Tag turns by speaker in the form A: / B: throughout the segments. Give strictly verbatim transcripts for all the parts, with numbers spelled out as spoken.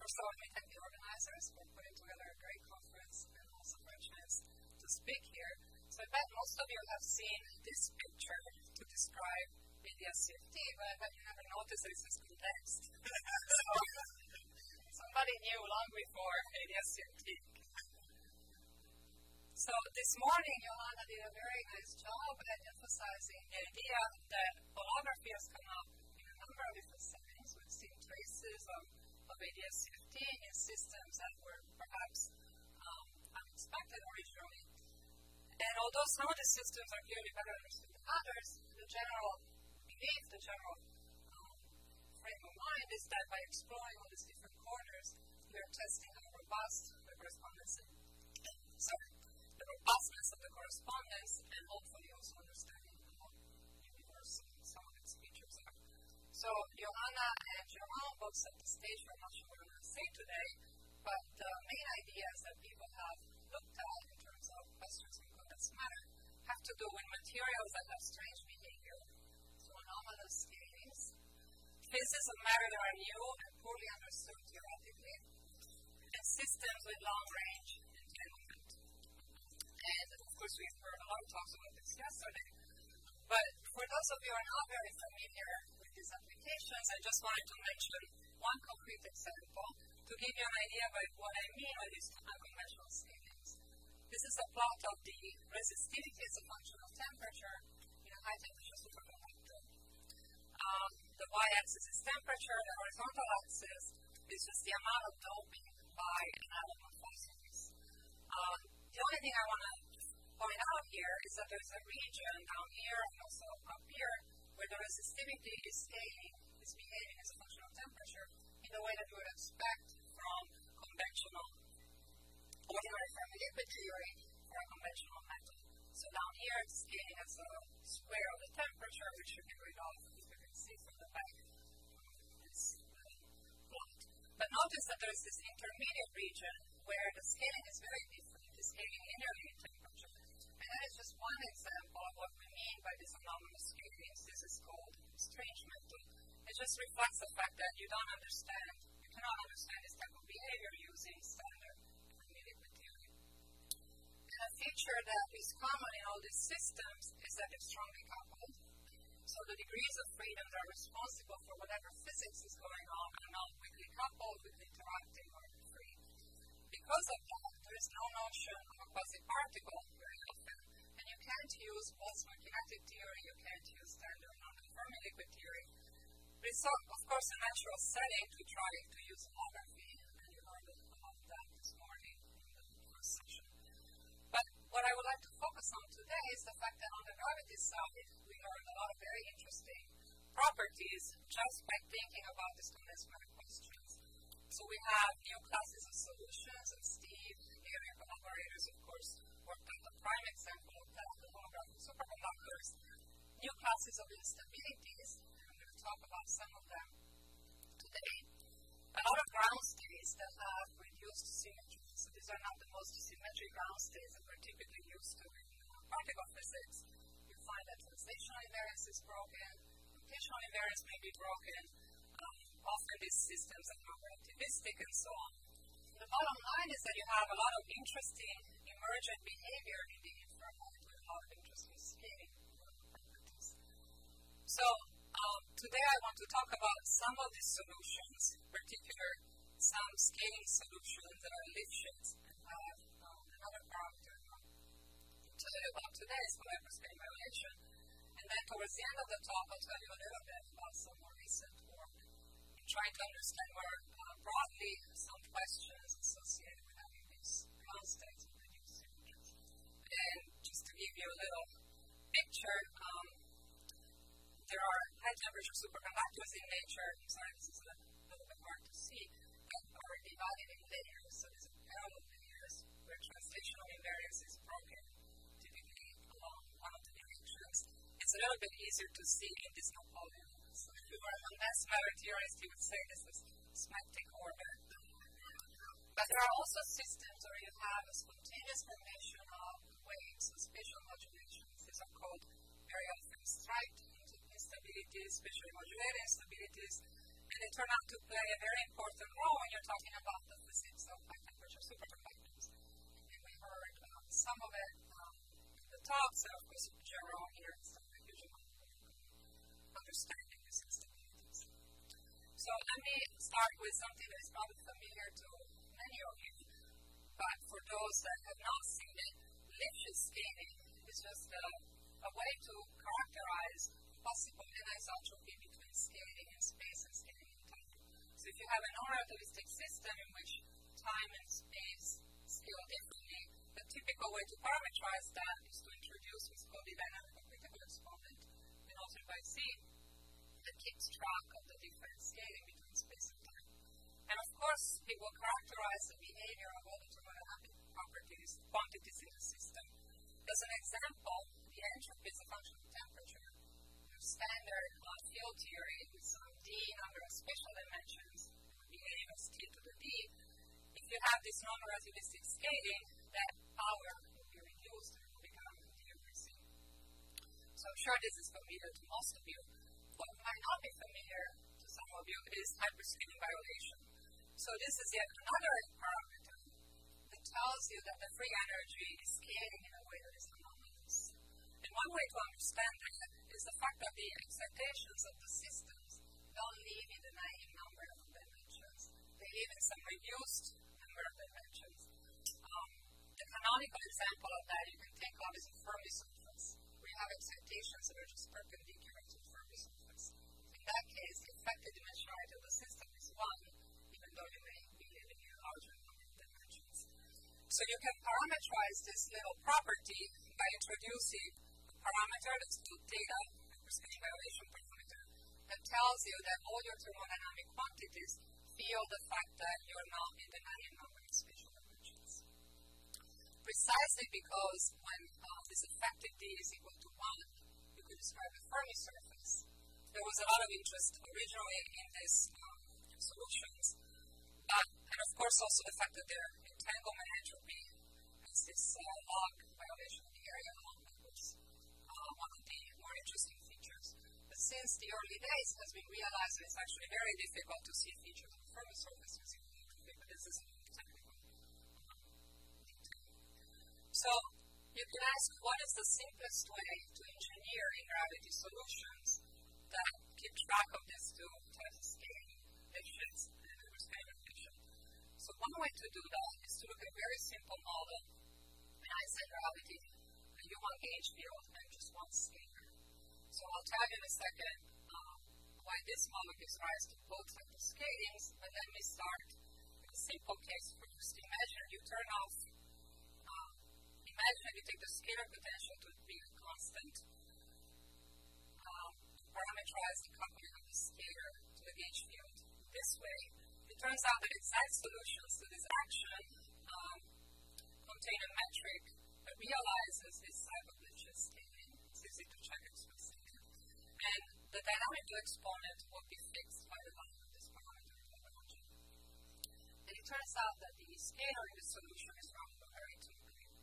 A: First, I want to thank the organizers for putting together a great conference and also for a chance to speak here. So I bet most of you have seen this picture to describe A D S C F T, but I bet you never noticed that it's condensed. So somebody knew long before A D S C F T. So this morning, Johanna did a very nice job at emphasizing the idea that holography has come up in a number of different settings. We've seen traces of, of A D S C F T in systems that were perhaps um, unexpected originally. And although some of the systems are clearly better understood than others, the general belief, the general um, frame of mind is that by exploring all these different corners, we are testing how robust the correspondence is. Sorry. The robustness of the correspondence and hopefully also understanding how universal some of its features are. So Johanna and Jerome both set the stage for much of what I'm going to say today, but the main ideas that people have looked at in terms of questions of coherence matter have to do with materials that have strange behavior, so anomalous scalings, phases of matter that are new and poorly understood theoretically, and systems with long range entanglement. And of course, we've heard a lot of talks about this yesterday. But for those of you who are not very familiar with these applications, I just wanted to mention one concrete example to give you an idea about what I mean by these unconventional scalings. This is a plot of the resistivity as a function of temperature in a high-temperature superconductor. Um, the y-axis is temperature, the horizontal axis is just the amount of doping by an atom of phosphorus. Um, The only thing I want to point out here is that there's a region down here and also up here where the resistivity is scaling, is behaving as a function of temperature in the way that you would expect from conventional ordinary thermal liquid theory for a conventional metal. So down here it's scaling as a square of the temperature, which you get rid of, as you can see from the back of this plot. But notice that there's this intermediate region where the scaling is very different. Scaling linearly in temperature. And that is just one example of what we mean by these anomalous scalings. This is called strange metal. It just reflects the fact that you don't understand, you cannot understand this type of behavior using standard liquid theory. And a feature that is common in all these systems is that they're strongly coupled. So the degrees of freedom that are responsible for whatever physics is going on are not weakly coupled, weakly interacting, or free. Because of that, there is no notion of a quasi-particle very often, and you can't use Boltzmann kinetic theory, you can't use standard non-Fermi liquid theory. But it's, of course, a natural setting to try to use holography, and you learned about that this morning in the first session. But what I would like to focus on today is the fact that on the gravity side, we learned a lot of very interesting properties just by thinking about these condensed matter questions. So we have new classes of solutions, and Steve, the area collaborators, of course, worked on the prime example of that, the holographic superconductors, new classes of instabilities, and I'm going to talk about some of them today. A lot of ground states that have reduced symmetry. So these are not the most symmetric ground states that we're typically used to in particle physics. You find that translational invariance is broken, rotational invariance may be broken. Um, often these systems are not relativistic and so on. The bottom line is that you have a lot of interesting emergent behavior in the infrared with a lot of interesting scaling properties. So um, today I want to talk about some of these solutions, in particular some scaling solutions that are Lifshitz and have um, another parameter to tell you about today is molecular scale violation. And then towards the end of the talk I'll tell you a little bit about some more recent work in trying to understand more uh, broadly some questions associated with having these ground states and reduced symmetries. And just to give you a little picture, um, there are high temperature superconductors in nature. I'm sorry, this is a little bit hard to see, that are divided in layers. So these are parallel layers where translational invariance is broken, typically along one of the directions. It's a little bit easier to see in this Napoleon. So if you were a condensed matter theorist, you would say this is symmetric orbit. But there are also systems where you have a spontaneous formation of waves, so spatial modulations. These are called very often striped instabilities, spatially modulated instabilities, and they turn out to play a very important role when you're talking talking about the physics of high temperature superconductors. And we heard um, some of it um, in the talks, and of course, Jerome here is a huge amount of understanding these instabilities. So let me start with something that is probably familiar to many of you, but for those that have not seen it, Lipschitz scaling is just a, a way to characterize possible anisotropy between scaling in space and scaling in time. So if you have a non-relativistic system in which time and space scale differently, the typical way to parameterize that is to introduce what's called the dynamic applicable exponent, and also by C, that keeps track of the different scaling between space and time. And of course, it will characterize the behavior of all the thermodynamic properties, quantities in the system. As an example, the entropy is a function of temperature. Standard uh, field theory with some d number of special dimensions behave as t to the d. If you have this non-relativistic scaling, that power will be reduced and will become d over c. So I'm sure this is familiar to most of you. What might not be familiar to some of you is hyperscaling violation. So this is yet another parameter that tells you that the free energy is scaling in a way that is anomalous. And one way to understand that is the fact that the excitations of the systems don't live in the naive number of dimensions. They live in some reduced number of dimensions. Um, the canonical example of that you can think of is a Fermi surface, where you have excitations that are just perpendicular to the Fermi surface. In that case, the effective dimensionality of the system is one, even though you may be living in a larger number of dimensions. So you can parameterize this little property by introducing parameter that's called theta, hyperscaling violation parameter, that tells you that all your thermodynamic quantities feel the fact that you're not in the naive number of spatial dimensions. Precisely because when uh, this effective d is equal to one, you could describe a Fermi surface. There was a lot of interest originally in these um, solutions, but, and of course also the fact that their entanglement entropy has this uh, log violation of the area along Uh, one of the more interesting features. But since the early days, it has been realized that it's actually very difficult to see features of the Fermi surface using holography, but this is a technical detail. So you can ask, what is the simplest way to engineer in gravity solutions that keep track of this two types of scaling, Lipschitz and hyperscaling violation? So one way to do that is to look at a very simple model. When I said gravity, you want gauge field and just one scalar. So I'll tell you in a second um, why this model gives rise to both types of scalings, but let me start with a simple case first. Imagine you turn off, um, imagine you take the scalar potential to be a constant, um, parameterize the coupling of the scalar to the gauge field. This way, it turns out that exact solutions to this action um, contain a metric that realizes this type of Lipschitz scaling. It's easy to check explicitly. And the dynamic exponent will be fixed by the value of this parameter technology. And it turns out that the scalar in the solution is from the very two.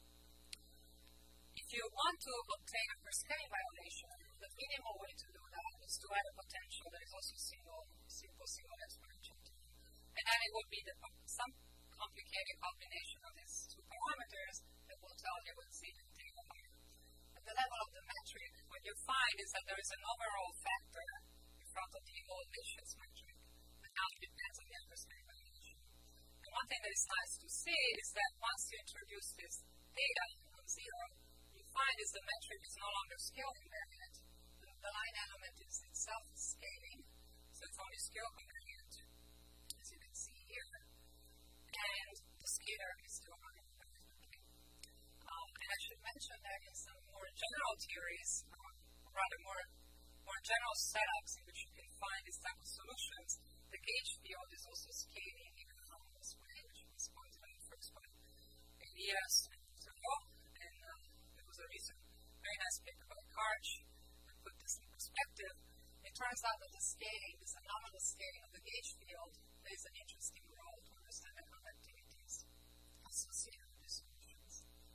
A: If you want to obtain a hyperscaling violation, the minimal way to do that is to add a potential that is also single, simple single exponential. And then it will be the, some complicated combination of these two parameters that will tell you what C and theta are. At the level of the metric, what you find is that there is an overall factor in front of the old Lipschitz metric that now depends on the hyperscaling violation. And one thing that is nice to see is that once you introduce this theta from zero, you find is the metric is no longer scale invariant. The, the line element is itself scaling, so it's only scale invariant, as you can see here. And the scalar is still running perfectly. Um, and I should mention that in some more general theories, um, or rather more, more general setups in which you can find these type of solutions, the gauge field is also scaling in an anomalous way, which was pointed out in the first point. Elias and Zerbo, and uh, there was a recent very nice paper by Karch that put this in perspective. It turns out that the scaling, this anomalous scaling of the gauge field, plays an interesting role to understand the conductivities associated with these solutions.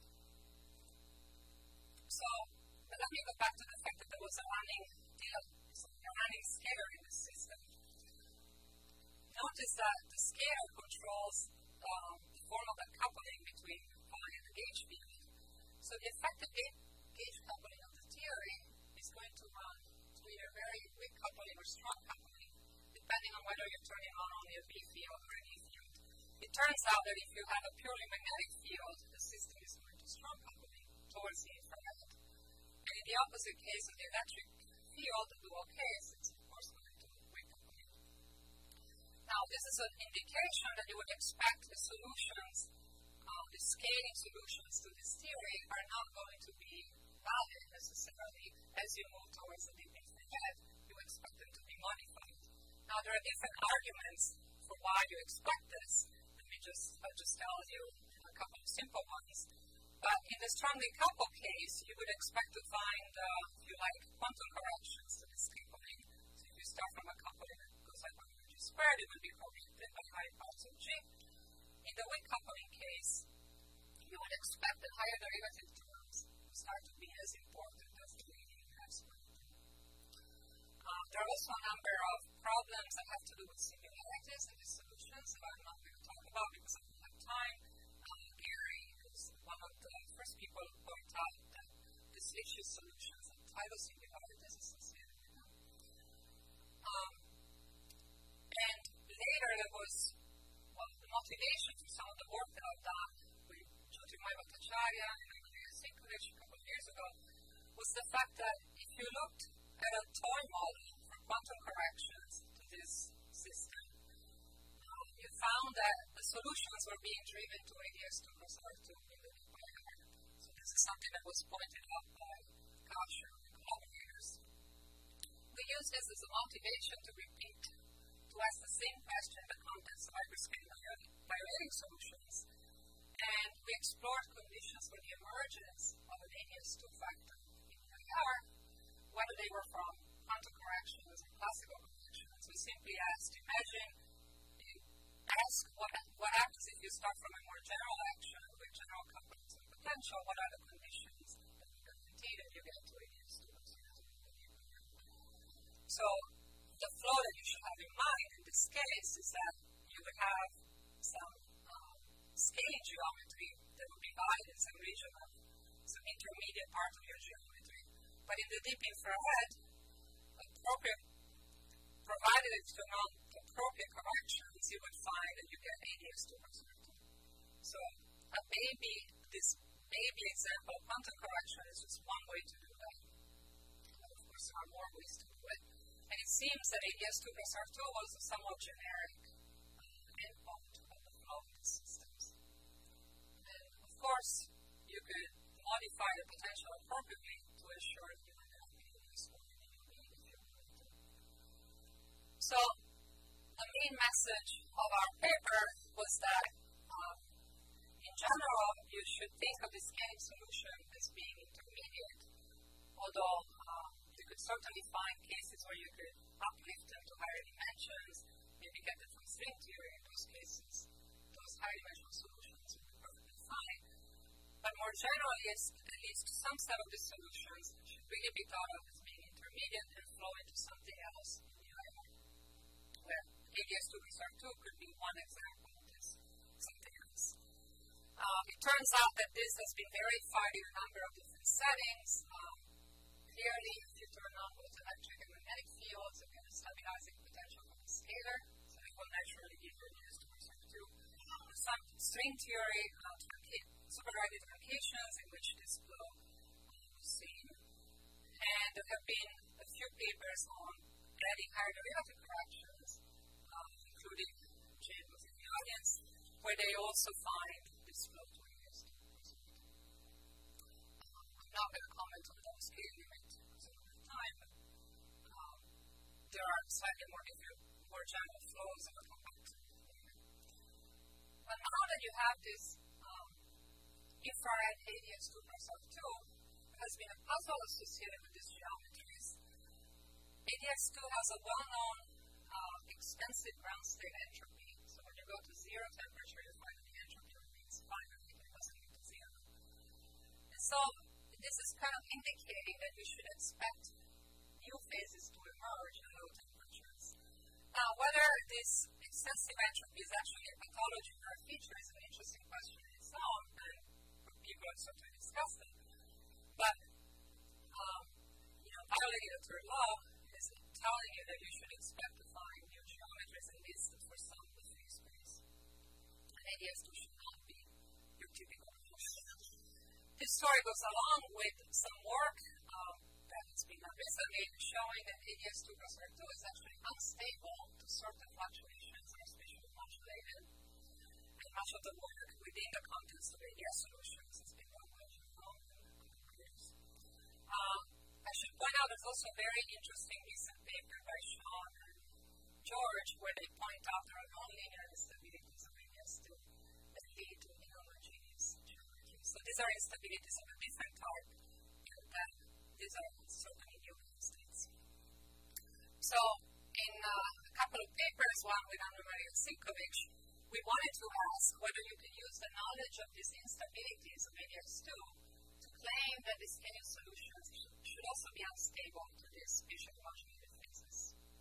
A: So, but let me go back to the fact that there was a running deal, a running scalar in this system. Notice that the scalar controls um, the form of the coupling between phi and the gauge field. So the effective gauge coupling of the theory is going to run to either very weak coupling or strong coupling, depending on whether you're turning on only a V field or an E field. It turns out that if you have a purely magnetic field, the system is going to strong coupling towards the infrared. And in the opposite case of the electric field, the dual case, it's of course going to weak coupling. Now, this is an indication that you would expect the solutions, uh, the scaling solutions to this theory are not going to be valid necessarily as you move towards the deep infrared. You expect them to be modified. Now, there are different arguments for why you expect this. Let me just, I'll just tell you a couple of simple ones. But in the strongly coupled case, you would expect to find, uh, if you like, quantum corrections to this coupling. So if you start from a coupling that goes like one over G squared, it would be corrected by higher powers of G. In the weak coupling case, you would expect that higher derivative terms will start to be as important as the leading expert. Uh, there are also a number of problems that have to do with singularities in these solutions that I'm not going to talk about because I don't have time. Uh, Gary is one of the first people who point out that this issue solutions and tidal singularities associated with them. Um, and later there was, well, the motivation for some of the work that I've done with Jyotirmoy Bhattacharya and Andrea Sinkovich a couple of years ago was the fact that if you looked at a toy model for quantum corrections to this system, um, you found that the solutions were being driven to A D S two plus R two in the nuclear. So this is something that was pointed out by Kasher and collaborators. We use this as a motivation to repeat, to ask the same question in the context of hyperscalar biotic solutions. And we explored conditions for the emergence of an A D S two factor in I R, whether they were from quantum corrections or classical corrections. We simply asked, imagine, you ask what, what happens if you start from a more general action with general couplings and potential, what are the conditions that you guarantee that you get to A D S two. So the flow that you should have in mind in this case is that you would have some um, scaling geometry that would be valid in some region of some intermediate part of your geometry. But in the deep infrared, appropriate, provided it's to non-appropriate corrections, you would find that you get A D S two plus R two. So a baby, this baby example of quantum correction is just one way to do that. But of course, there are more ways to do it. And it seems that A D S two plus R two was a somewhat generic uh, endpoint of the flow of these systems. And of course, you could modify the potential appropriately to ensure that you would have A D S one if you need to. So, the main message of our paper was that, um, in general, you should think of the scaling solution as being intermediate, although um, you could certainly find cases where you could uplift them to higher dimensions, maybe get them from string theory. In those cases, those higher dimensional solutions would be perfectly fine. But more generally, at least some set of the solutions should really be thought of as being intermediate and flow into something else in the I R, where A D S two plus R two could be one example of this, something else. Uh, it turns out that this has been verified in a number of different settings. Um, clearly, if you turn on both electric and magnetic fields, you get a stabilizing potential from a scalar, so it will naturally give you A D S two plus R two. Some string theory, uh, superdragged truncations in which this flow was seen. And there have been a few papers on adding higher derivative corrections, um, including James in the audience, where they also find this flow to A D S two plus R two. Um, I'm not going to comment on those scale limits because I don't have time, but um, there are slightly more different, more general flows that I'll come back to later. But now that you have this infrared A D S two plus R two, there has been a puzzle associated with these geometries. A D S two has a well-known uh, extensive ground state entropy. So when you go to zero temperature, you find that the entropy remains finite. It doesn't get to zero. And so this is kind of indicating that you should expect new phases to emerge at low temperatures. Now, whether this is excessive entropy is actually a pathology or a feature is an interesting question in its own, and people have certainly discussed it. But, um, you know, violating the third law is telling you that you should expect to find new geometries in this for some of the free space. And A D S two should not be your typical motion. This story goes along with some work um, that has been done recently showing that A D S two plus R two is actually unstable to certain fluctuations and spatially modulated. And much of the work within the context of A D S solutions has been done by John and others. Um, I should point out there's also a very interesting recent paper by Sean and George where they point out there are nonlinear instabilities of A D S two that lead to inhomogeneous geometries. So these are instabilities of a different type, and that these are certainly new states. So in uh, a couple of papers, one with Anna Maria Sikovic, we wanted to ask whether you can use the knowledge of these instabilities of A D S two to claim that the scaling solutions should also be unstable to these spatially modulated phases.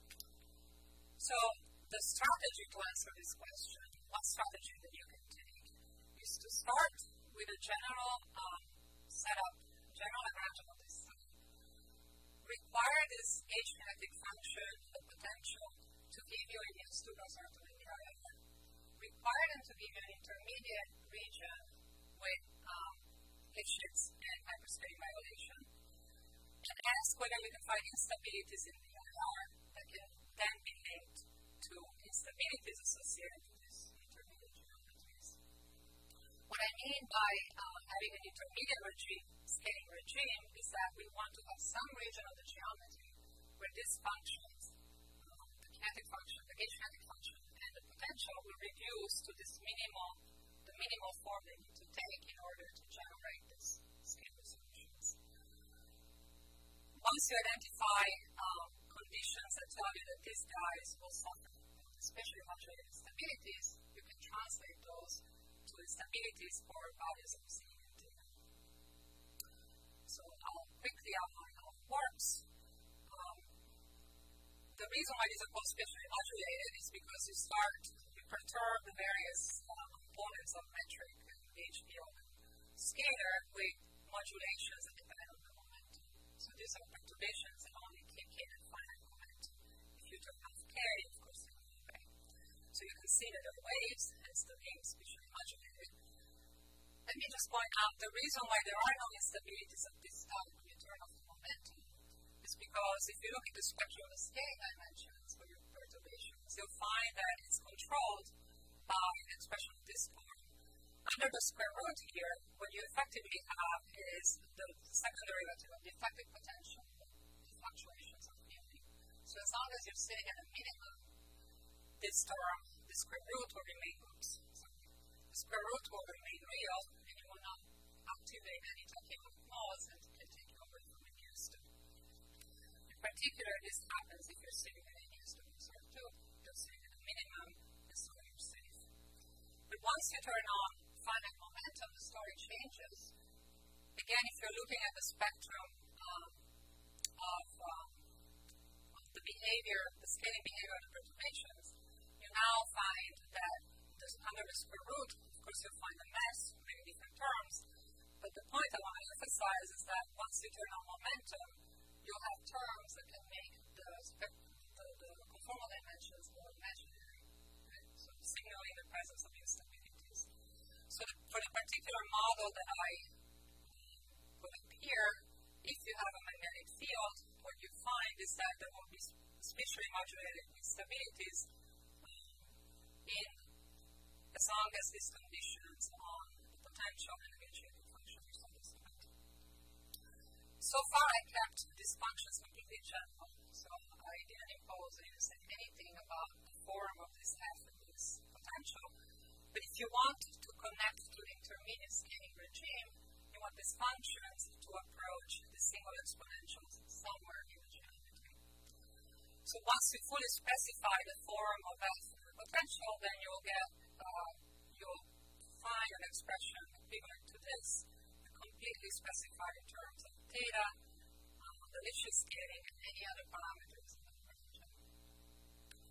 A: So the strategy to answer this question, one strategy that you can take, is to start with a general um, setup, general arrangement of this stuff. Require this H-kinetic function, the potential, to give you a D S two plus R two in the area. Require them to give you an intermediate region with um, Lifshitz and hyperscaling violation. And ask whether you can find instabilities in the I R that can then be linked to instabilities associated with these intermediate geometries. What I mean by uh, having an intermediate regime, scaling regime, is that we want to have some region of the geometry where these functions, uh, the kinetic function, the gauge kinetic function, and the potential will reduce to this minimal, the minimal form they need to take in order to generate these scalar solutions. Once you identify um, conditions that tell you that these guys will suffer, especially modulated instabilities, you can translate those to instabilities for values of C and T. So I'll quickly outline how it works. Um, the reason why these are called spatially modulated is because you start, you perturb the various uh, components of metric and gauge field scalar with modulations that depend on the momentum. So these are perturbations that only kick in at finite momentum. If you turn off K, of course, they go away. So you can see that there are waves, hence the name spatially modulated. Let me just point out the reason why there are no instabilities of this type when you turn off the momentum is because if you look at the spectrum of the scaling dimensions for your perturbations, you'll find that it's controlled by an expression of this form. Under the square root here, what you effectively have is the second derivative of the effective potential, the fluctuations of fielding. So as long as you're sitting at a minimum, this term, the square root will remain, oops, sorry, the square root will remain real, and you will not activate any tachymal laws that can take you away from a new state. In particular, this happens if you're sitting at a new state of sort two, you're sitting at a minimum, and so you're safe. But once you turn on finite momentum, the story changes. Again, if you're looking at the spectrum um, of, um, of the behavior, the scaling behavior of the perturbations, you now find that this, under the square root, of course, you'll find a mess, many different terms. But the point I want to emphasize is that once you turn on momentum, you'll have terms that can make the, the, the conformal dimensions more imaginary. Right? So signaling the presence of instabilities. So the, for the particular model that I put up here, if you have a magnetic field, what you find is that there will be spatially modulated instabilities um, in as long as these conditions on the potential and the gauge function are satisfied. So far, I kept these functions completely general, so I didn't impose or even say anything about the form of this F and this potential. But if you want to connect to the intermediate scaling regime, you want these functions to approach the single exponentials somewhere in the geometry. So once you fully specify the form of F and the potential, then you'll get, uh, you'll find an expression equivalent to this, completely specified in terms of theta, uh, the Lifshitz scaling, and any other parameters in the region. So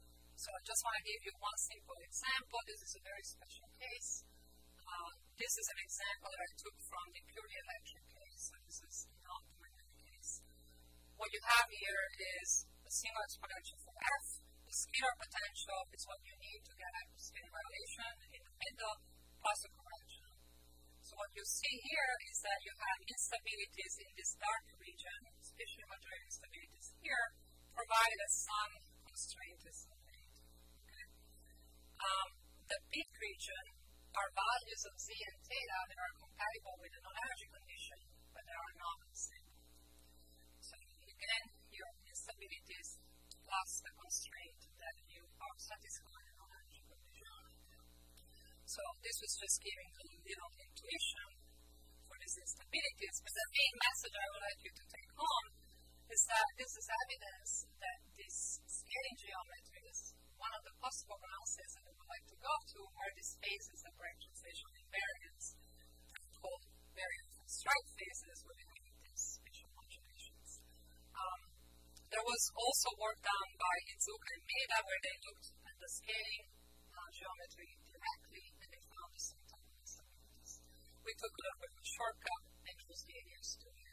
A: So I just want to give you one simple example. This is a very special case. Uh, this is an example that I took from the purely electric case. So this is not the magnetic case. What you have here is a single exponential for F. The scalar potential is what you need to get a scalar violation in the middle plus a correction. So what you see here is that you have instabilities in this dark region, especially majority instabilities here, provided as some constraint is obtained. Okay? Um, the peak region are values of Z and theta that are compatible with the non-energy condition, but they are not the same. So again, your instabilities plus the constraint that you are satisfying the non-energy condition. So this was just giving a little intuition for these instabilities. But the main message I would like you to take home is that this is evidence that this scaling geometry is one of the possible ground states that we would like to go to are the spaces that break translational invariance, called variance and strike phases where we have these spatial modulations. Um, there was also work done by Izuka and Maeda where they looked at the scaling uh, geometry directly and they found the same type of instabilities. We took a little bit of a shortcut and chose the areas to here.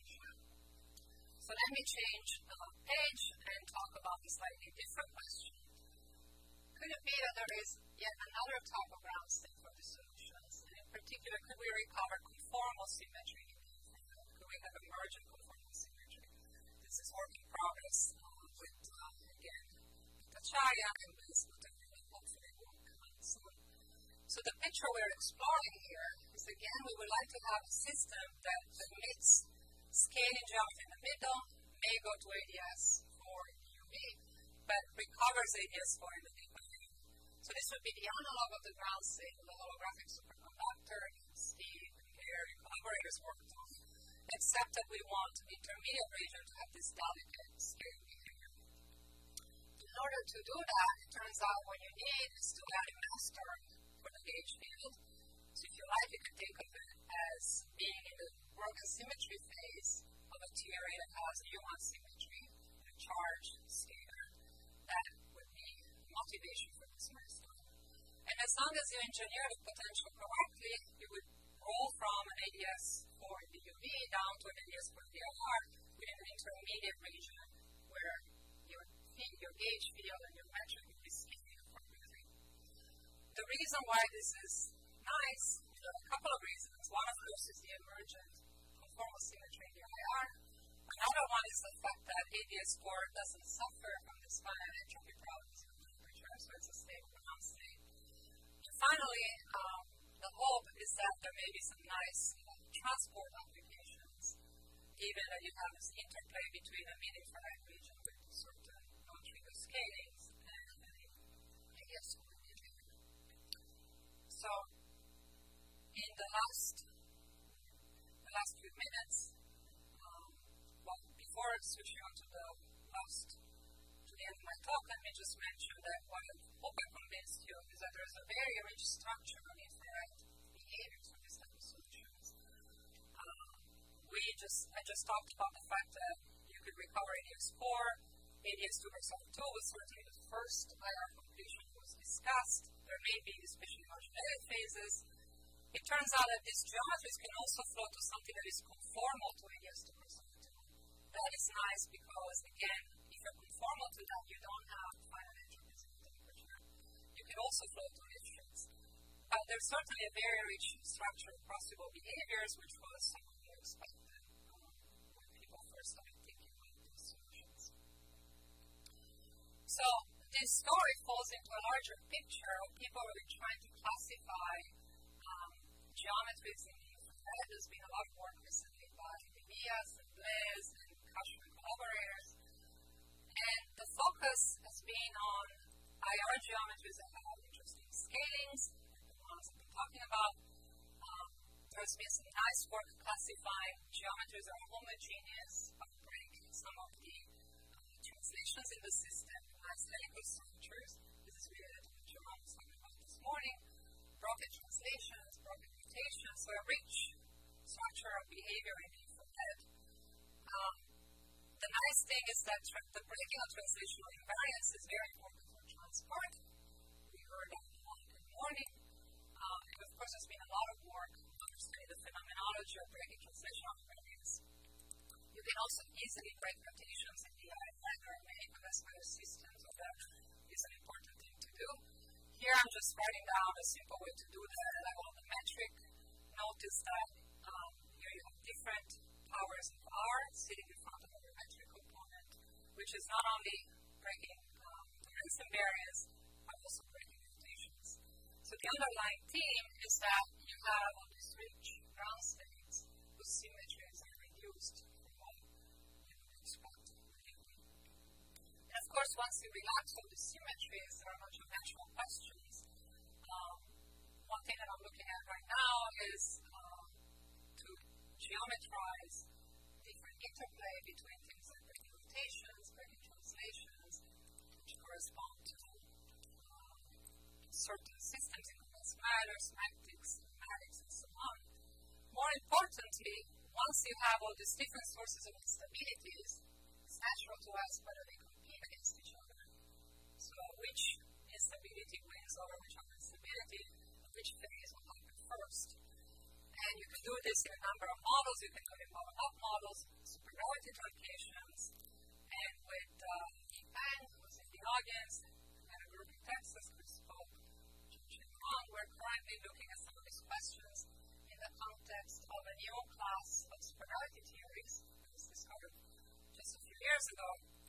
A: So let me change the uh, page and talk about a slightly different question. Could it be that there is yet another type of ground state for the solutions? And in particular, could we recover conformal symmetry? Could we have emergent conformal symmetry? This is work in progress uh, with, uh, again, Tachaya and with Lutemir, hopefully will come soon. So the picture we're exploring here is, again, we would like to have a system that admits scaling geometry in the middle, may go to A D S for U V, but recovers A D S for in the deep value. So this would be the analog of the ground state of the holographic superconductor, Steve, Gary, collaborators worked on, except that we want the intermediate region to have this delicate scaling behavior. In order to do that, it turns out what you need is to add a master for the gauge field. So if you like, you can think of it as being in the work symmetry phase of a T R A that has a U one symmetry, a charge scalar. That would be motivation for this master. And as long as you engineer the potential correctly, you would roll from an A D S for the U V down to an A D S for the D L R within an intermediate region where your, your gauge field and your metric would be scaling appropriately. The reason why this is nice, there are a couple of reasons. One, of course, is the emergent conformal symmetry in the I R. Another one is the fact that A D S four doesn't suffer from this finite entropy problems with temperature, so it's a stable ground state. And finally, um, the hope is that there may be some nice uh, transport applications, given that you have this interplay between a mid-infrared region with certain non-trivial scalings and A D S four. So, in the last, the last few minutes, um, well, before switching on to the last, to the end of my talk, let me just mention that what I hope I convinced you is that there is a very rich structure of infrared behaviors for this type of solutions. Uh, we just, I just talked about the fact that you could recover A D S four, A D S two versus two was certainly the first I R completion was discussed. There may be especially modulated phases. It turns out that these geometries can also flow to something that is conformal to A D S two versus two. That is nice because, again, if you're conformal to that, you don't have finite entropy temperature. You can also flow to restrictions. But there's certainly a very rich structure of possible behaviors, which was something we expected um, when people first started thinking about these solutions. So this story falls into a larger picture of people really trying to classify um, geometries in the infrared. There's been a lot of work recently by Elias and Blaise and Kasher and collaborators. And the focus has been on I R geometries that have interesting scalings, the ones that we're talking about. Um, there's been some nice work classifying geometries that are homogeneous, but break some of the uh, translations in the system, nice helical structures. This is related to what John was talking about this morning. Broken translations, broken mutations, so a rich structure of behavior in infrared. Um, the nice thing is that tra- the breaking of translational invariance is very important for transport. part. We heard that a lot in the morning. Uh, and of course, there's been a lot of work understanding the phenomenology of breaking translational harmonics. You can also easily break notations in D I and there are many classifier systems, so that is an important thing to do. Here I'm just writing down a simple way to do that. I want the metric. Notice that um, here you have different powers of R sitting in front of the metric component, which is not only breaking um, and variance, but also breaking notations. So the underlying theme is that you have all these rich ground states whose symmetries are reduced from what you would expect. And of course, once you relax all the symmetries, there are a bunch of natural questions. Um, one thing that I'm looking at right now is uh, to geometrize different interplay between things like breaking notations, breaking translations, which correspond to uh, certain systems in condensed matter, semantics, mathematics, and so on. More importantly, once you have all these different sources of instabilities, it's natural to ask whether they compete against each other. So which instability wins over which other instability, which phase will happen first. And you can do this in a number of models. You can do it in bottom-up models, supergravity truncations, and with uh, Ipan, who's in the audience, and a group in Texas who spoke, Wrong, we're currently looking at some of these questions in the context of a new class of supergravity theories that was discovered just a few years ago.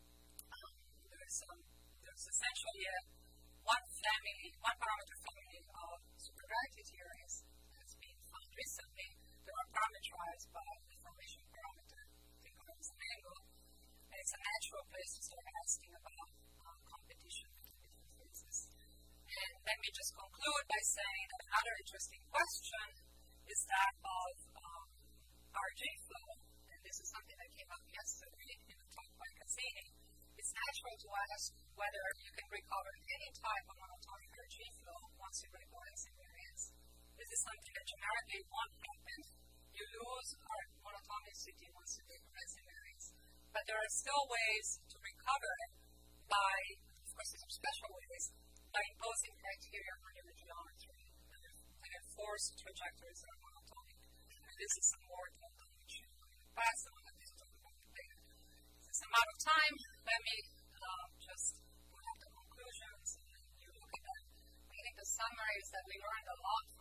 A: Um, there's, um, there's essentially a one family, one parameter family of supergravity theories that's been found recently. They are parameterized by the formation parameter, think of it as an angle, and it's a natural place to start asking about um, competition between different phases. And let me just conclude by saying that another interesting question is that of um, R J flow, and this is something that came up yesterday in the talk by Cassini. It's natural to ask whether you can recover any type of monotonic R J flow once you break lines and variance. This is something that generically won't happen. You lose our monotonicity once you break lines and variance. But there are still ways to recover it by, of course, some special ways, by imposing criteria on your geometry that enforce trajectories that are monotonic. And this is some work that I'm going to show you in the past, and we'll have to talk about it later. Since I'm out of time, let me uh, just put up the conclusions and you look at that. I think the summary is that we learned a lot